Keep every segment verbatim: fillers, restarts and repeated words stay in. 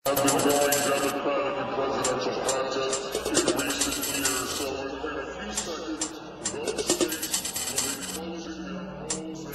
I've been going Democratic and presidential contests in recent years, so in, in a few seconds, those states will be closing their polls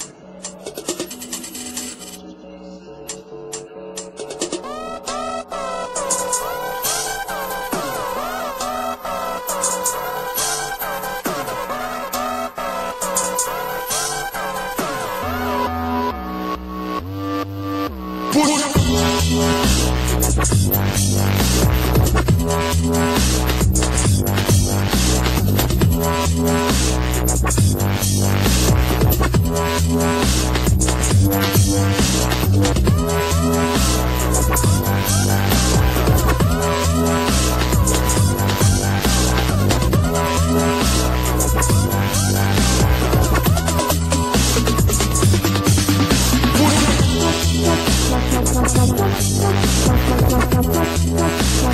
and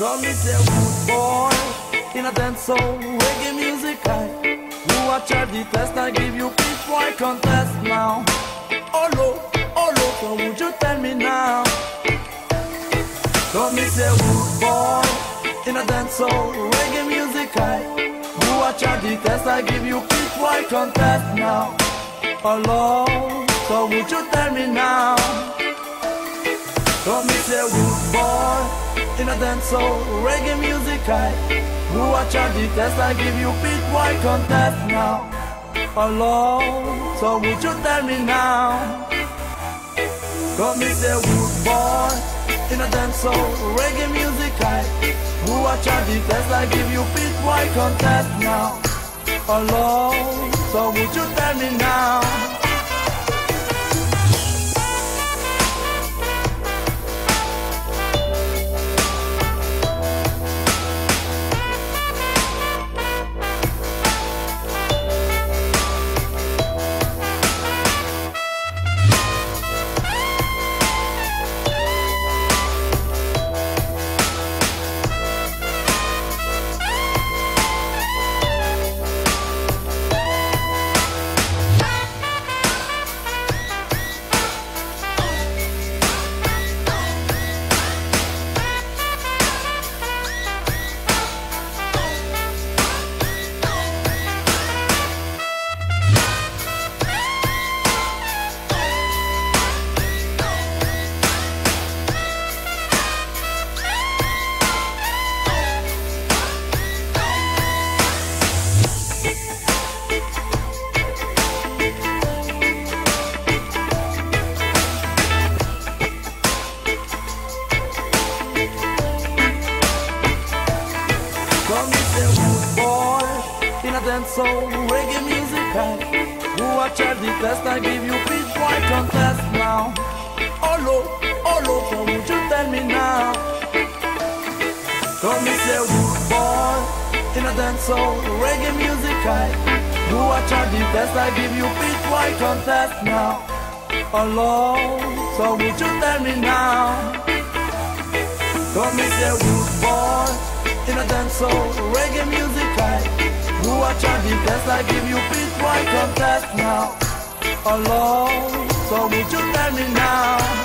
Call me say good boy in a dance hall, reggae music high. You watch out the test, I give you pitch boy contest now. Oh no, oh no, so would you tell me now? Call me say good boy in a dance hall, reggae music high. You watch out the test, I give you pitch boy contest now. Oh no, so would you tell me now? Call me say good boy in a dance hall, reggae music high. You watch out the test, I give you pitch boy contest now. Hello, so would you tell me now? Call me say good boy in a dance hall, reggae music high. You watch out the test, I give you pitch boy contest now. Hello, so would you tell me now? So reggae music high. You watch out the test, I give you pitch boy contest now. Oh no, oh no, so would you tell me now? Come me say good boy in a dance hall, reggae music high. You watch out the test, I give you pitch boy contest now. Oh no, so would you tell me now? Come me say good boy in a dance hall, reggae music high. You watch out the test, I give you pitch boy contest now. Hello, so would you tell me now?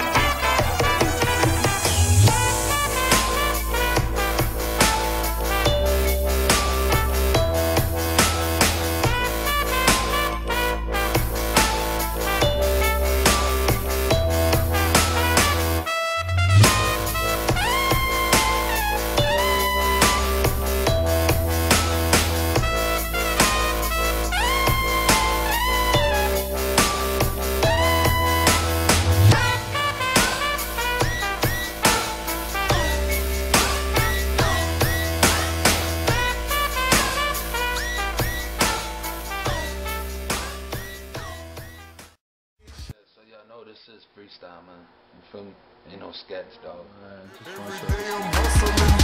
This is freestyle, man. You feel me? Ain't no sketch, dog. Uh, just